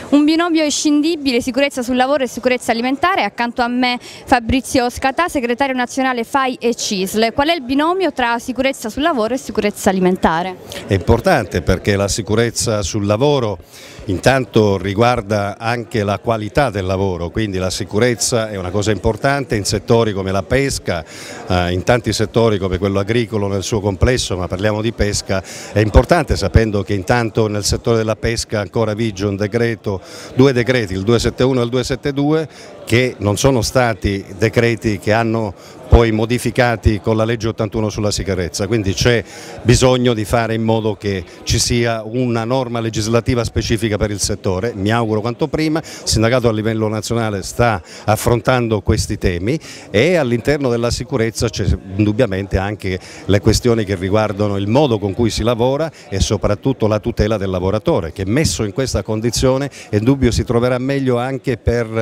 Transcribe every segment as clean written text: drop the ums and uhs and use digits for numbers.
Un binomio inscindibile, sicurezza sul lavoro e sicurezza alimentare. Accanto a me Fabrizio Scatà, segretario nazionale FAI e CISL. Qual è il binomio tra sicurezza sul lavoro e sicurezza alimentare? È importante perché la sicurezza sul lavoro intanto riguarda anche la qualità del lavoro, quindi la sicurezza è una cosa importante in settori come la pesca, in tanti settori come quello agricolo nel suo complesso, ma parliamo di pesca, è importante sapendo che intanto nel settore della pesca ancora vige un decreto, due decreti, il 271 e il 272, che non sono stati decreti che hanno poi modificati con la legge 81 sulla sicurezza, quindi c'è bisogno di fare in modo che ci sia una norma legislativa specifica per il settore, mi auguro quanto prima. Il sindacato a livello nazionale sta affrontando questi temi e all'interno della sicurezza c'è indubbiamente anche le questioni che riguardano il modo con cui si lavora e soprattutto la tutela del lavoratore, che messo in questa condizione è indubbio si troverà meglio anche per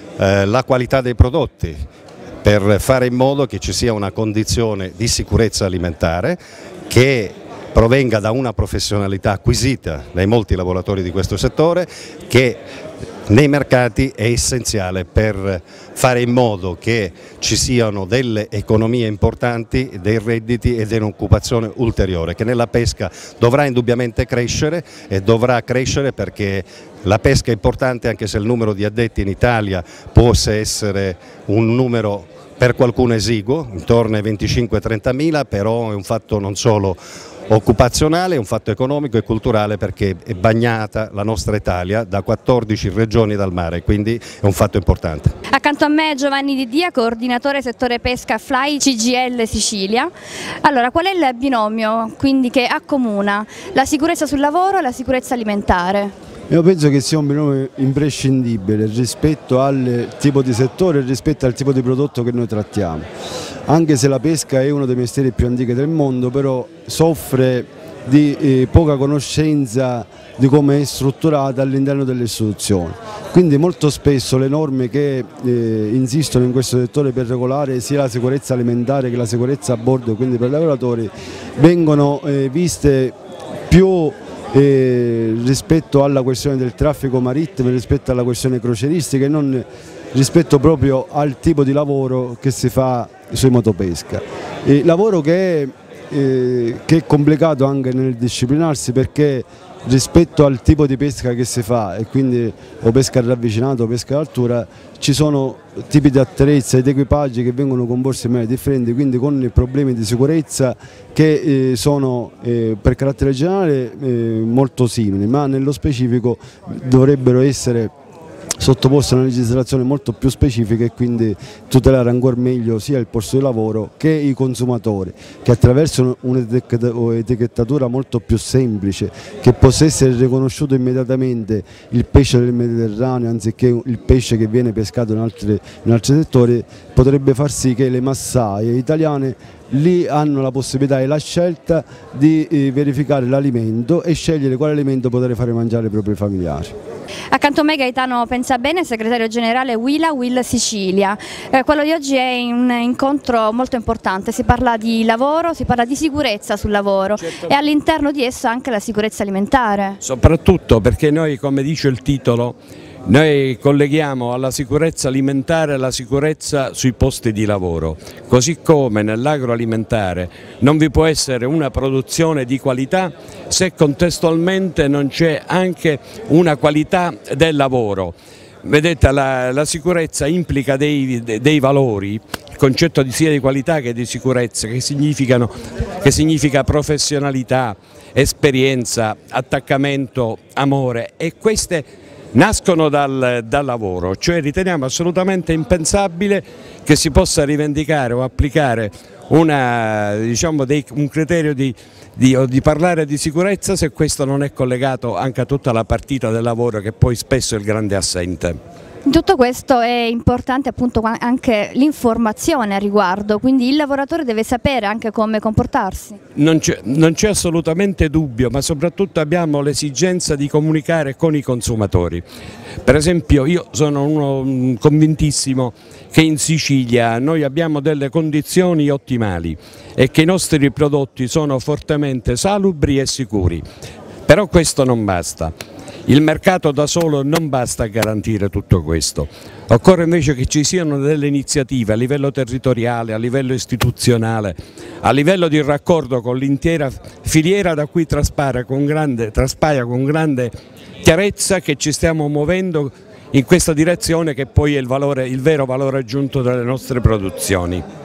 la qualità dei prodotti, per fare in modo che ci sia una condizione di sicurezza alimentare che provenga da una professionalità acquisita dai molti lavoratori di questo settore, che nei mercati è essenziale per fare in modo che ci siano delle economie importanti, dei redditi e dell'occupazione ulteriore, che nella pesca dovrà indubbiamente crescere e dovrà crescere perché la pesca è importante anche se il numero di addetti in Italia può essere un numero per qualcuno esiguo, intorno ai 25-30 mila, però è un fatto non solo occupazionale, è un fatto economico e culturale perché è bagnata la nostra Italia da 14 regioni dal mare, quindi è un fatto importante. Accanto a me Giovanni Di Dia, coordinatore settore pesca FLAI CGIL Sicilia. Allora, qual è il binomio quindi che accomuna la sicurezza sul lavoro e la sicurezza alimentare? Io penso che sia un binomio imprescindibile rispetto al tipo di settore e rispetto al tipo di prodotto che noi trattiamo. Anche se la pesca è uno dei mestieri più antichi del mondo, però soffre di poca conoscenza di come è strutturata all'interno delle istituzioni. Quindi molto spesso le norme che insistono in questo settore per regolare sia la sicurezza alimentare che la sicurezza a bordo, quindi per i lavoratori, vengono viste più rispetto alla questione del traffico marittimo, rispetto alla questione crocieristica e non rispetto proprio al tipo di lavoro che si fa sui motopesca. Lavoro che è complicato anche nel disciplinarsi perché rispetto al tipo di pesca che si fa, e quindi o pesca ravvicinata o pesca d'altura, ci sono tipi di attrezzi ed equipaggi che vengono composti in maniera differente, quindi con problemi di sicurezza che sono per carattere generale molto simili, ma nello specifico dovrebbero essere sottoposto a una legislazione molto più specifica e quindi tutelare ancora meglio sia il posto di lavoro che i consumatori, che attraverso un'etichettatura molto più semplice, che possa essere riconosciuto immediatamente il pesce del Mediterraneo anziché il pesce che viene pescato in altri settori, potrebbe far sì che le massaie italiane lì hanno la possibilità e la scelta di verificare l'alimento e scegliere quale alimento poter fare mangiare ai propri familiari. Accanto a me Gaetano Pensabene, segretario generale WIL Sicilia. Quello di oggi è un incontro molto importante, si parla di lavoro, si parla di sicurezza sul lavoro e all'interno di esso anche la sicurezza alimentare. Soprattutto perché noi, come dice il titolo, noi colleghiamo alla sicurezza alimentare la sicurezza sui posti di lavoro, così come nell'agroalimentare non vi può essere una produzione di qualità se contestualmente non c'è anche una qualità del lavoro. Vedete, la sicurezza implica dei valori, il concetto sia di qualità che di sicurezza, che significa professionalità, esperienza, attaccamento, amore, e queste nascono dal lavoro, cioè riteniamo assolutamente impensabile che si possa rivendicare o applicare un criterio di parlare di sicurezza se questo non è collegato anche a tutta la partita del lavoro, che poi spesso è il grande assente. In tutto questo è importante appunto anche l'informazione a riguardo, quindi il lavoratore deve sapere anche come comportarsi. Non c'è assolutamente dubbio, ma soprattutto abbiamo l'esigenza di comunicare con i consumatori. Per esempio io sono uno convintissimo che in Sicilia noi abbiamo delle condizioni ottimali e che i nostri prodotti sono fortemente salubri e sicuri, però questo non basta. Il mercato da solo non basta a garantire tutto questo, occorre invece che ci siano delle iniziative a livello territoriale, a livello istituzionale, a livello di raccordo con l'intera filiera da cui traspaia con grande chiarezza che ci stiamo muovendo in questa direzione, che poi è il vero valore aggiunto delle nostre produzioni.